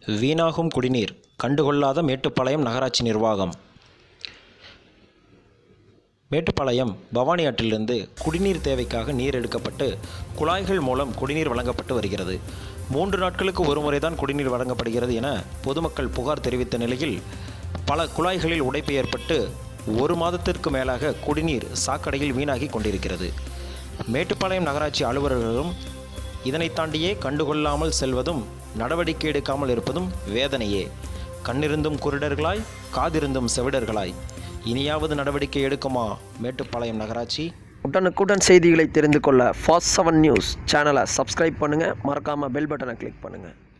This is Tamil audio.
வீணாகும் குடிநீர் கண்டுகொள்ளாத மேட்டுப்பாளையம் நகராட்சி நிர்வாகம். மேட்டுப்பாளையம் பவானி ஆற்றிலிருந்து குடிநீர் தேவைக்காக நீர் எடுக்கப்பட்டு குழாய்கள் மூலம் குடிநீர் வழங்கப்பட்டு வருகிறது. 3 நாட்களுக்கு ஒரு முறைதான் குடிநீர் வழங்கப்படுகிறது என பொதுமக்கள் புகார் தெரிவித்த நிலையில் பல குழாய்களில் உடைப்பு ஏற்பட்டு 1 மாதத்திற்கு மேலாக குடிநீர் சாக்கடையில் வீணாகி கொண்டிருக்கிறது. மேட்டுப்பாளையம் நகராட்சி அலுவலர்களும் இதனை தாண்டியே கண்டுகொள்ளாமல் செல்வதும் நடவடிக்கை எடுக்காமல் இருப்பதும் வேதனையே. கண்ணிருந்தும் குருடர்களாய், காதிருந்தும் செவிடர்களாய். இனியாவது நடவடிக்கை எடுக்குமா மேட்டுப்பாளையம் நகராட்சி? உடனுக்குடன் செய்திகளை தெரிந்து கொள்ள Fast7 நியூஸ் சேனலை சப்ஸ்கிரைப் பண்ணுங்கள். மறக்காமல் பெல் பட்டனை கிளிக் பண்ணுங்கள்.